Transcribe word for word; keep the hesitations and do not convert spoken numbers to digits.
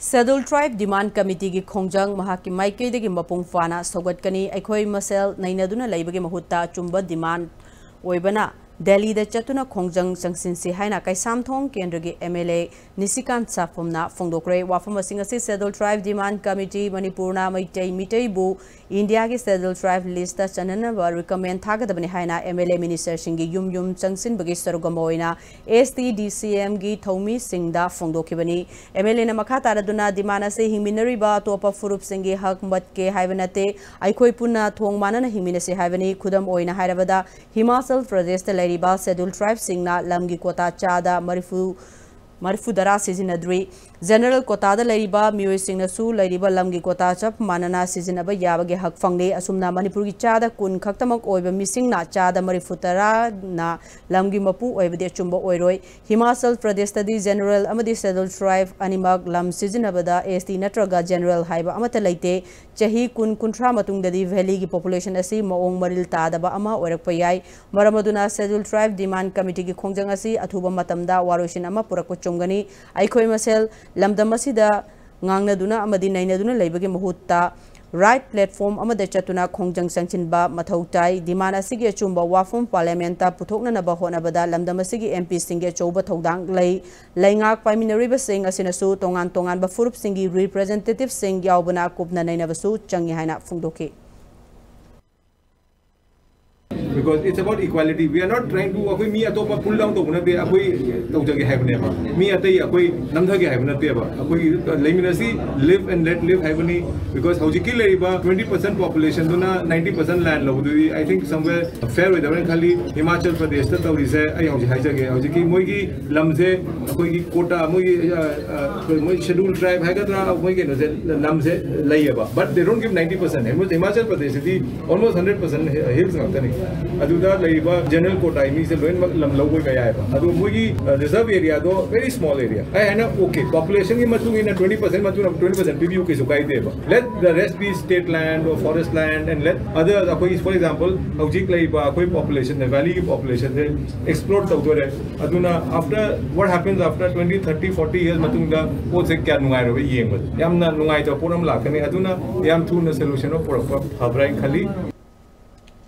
Scheduled Tribe Demand Committeegi khongjang mahaki maikeidagi mapung phana sougatkani aikhoi masel nainaduna leibage mahutta chumba demand oibana Delhi da chatuna khongjang changsinsi haina kaisam thong kendragi M L A Nishikant Sapam na phongdokre wafam asing asi Scheduled Tribe Demand Committee Manipurna maitai mitai bu India gi Scheduled Tribe list ta chanana ba recommend thagadabani haina M L A minister singi yum yum changsin bagi sarugamoina S T D C M gi thomi singda phongdokibani M L A na makha taraduna dimana se hingminari ba topa furup singi hak matke haibanate aikhoi punna thong manana hingmina se haibani khudam oina hairabada Himachal Pradesh ta Lariba Scheduled Tribe Singna Lamgi Kota Chada Marifu Marifu Dara Sizinadri General Kota da Lariba Mioi Singna Su Lariba Lamgi Kota Chap Manana Sizinaba Yabage Hak Fangne Asumna Manipur gi Chada Kun Khaktamak Oiba Missing na Chada Marifu Dara na Lamgi Mapu Oibade Chumba Oiroi Himachal Pradesh Tadi General Amadi Scheduled Tribe Animag Lam Sizinabada S T Natraga General Haiba Amata Laite Chahi Kun Kuntra Matungdadi Valley gi population asi Maong Maril Tadaba Ama Oirakpayai Maramaduna Scheduled Tribe Demand Committee gi khongjang asi Athuba Matamda Waroshin Ama Purakko Chumgani Aikhoi Masel Lamdam asida ngangnaduna amadi nainaduna leibage mahutta right platform amada chatuna khongjang sangchinba mathautai dimana asigi achumba wafum parliamenta puthokna naba honabada lamdam asigi M P singe chouba thodang lei leingak paiminariba sing asinasu tongan tongan ba furup singi representative sing yaubana kupna nainabasu changi haina phungdoki. Because it's about equality. We are not trying to akoi mi atopa pull down to bunate akoi tawjage haibne ba mi atai akoi namthage haibne te ba akoi leiminasi live and let live haibani because haujiki leriba twenty percent population duna ninety percent land lo du I think somewhere fair with them khali Himachal Pradesh ta tawri se ai hauji haijage haujiki moi gi lamse akoi gi kota moi moi scheduled tribe hagadra moi gi lam se laiba but they don't give ninety percent. Himachal Pradesh is almost one hundred percent hills ngatani Aduda Laiba general quota means the low Lamlogo Gayaba. Adu Mugi reserve area though very small area. I know okay population in Matung in a twenty percent Matung twenty percent P B U Kisukai Deva. Let the rest be state land or forest land and let other for example Haujik Laiba Koi population, the valley population they explode the Aduna after what happens after twenty, thirty, forty years Matunga Potsek Nungai Yamna Nungai to Puram Lakani Aduna Yam Tuna solution of Habrai Kali.